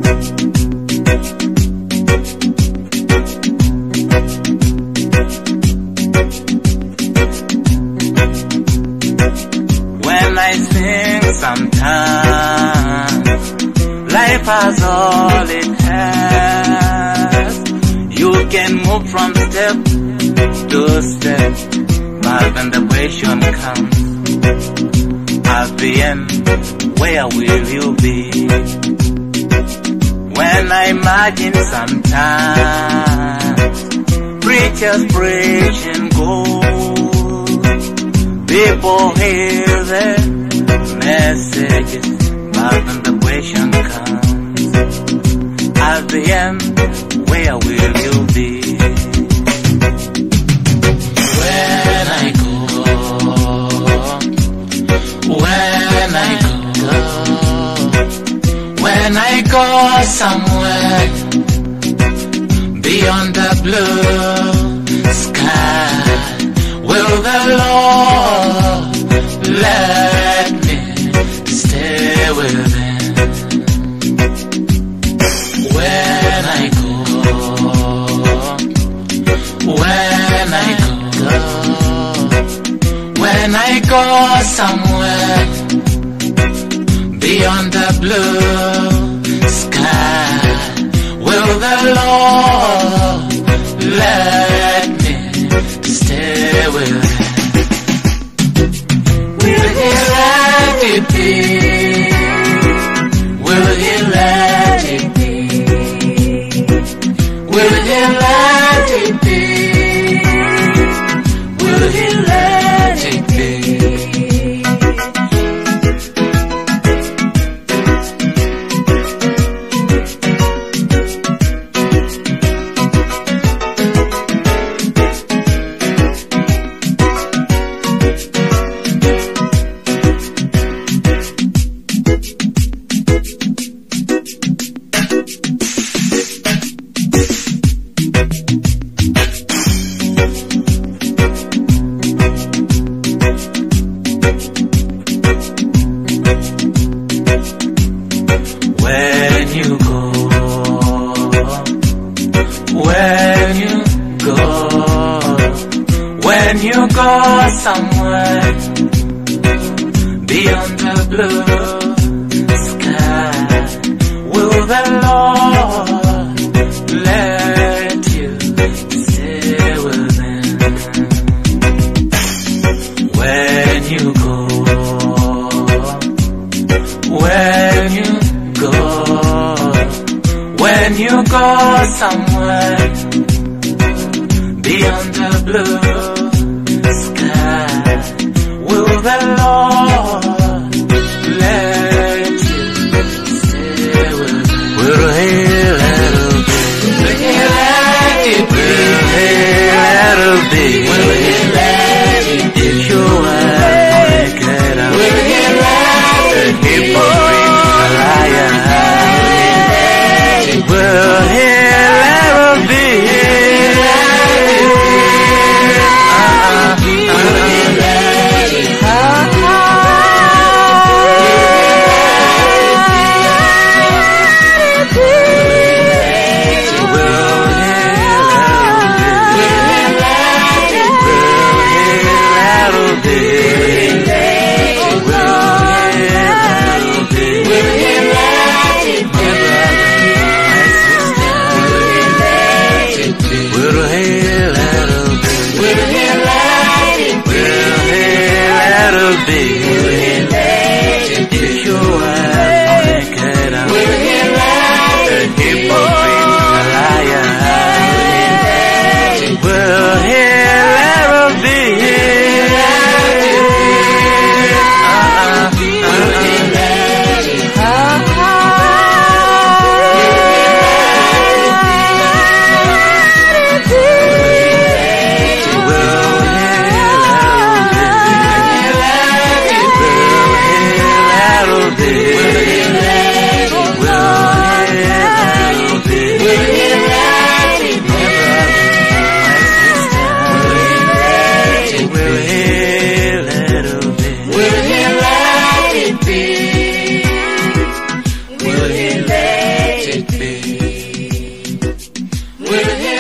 When I think sometimes life has all it has. You can move from step to step, but when the question comes, at the end, where will you be? When I imagine sometimes preachers preaching gold, people hear their messages, but when the question comes, at the end, where will you be? When I go, when I go somewhere beyond the blue sky, will the Lord let me stay with Him? When I go, when I go somewhere beyond the blue sky, will the Lord let me stay with Him? Will He let it be? Will He let it be? Will He let it be? Will He let it be? When you go somewhere beyond the blue sky, will the Lord let you stay with Him? When you go somewhere beyond the blue sky, will the Lord let you stay with Him? Will He let it be? Will He let it be? Will He let it be? If you are fornicator, will He let it be? Hypocrite, liar, will He let it be? Will He let it be? We're here.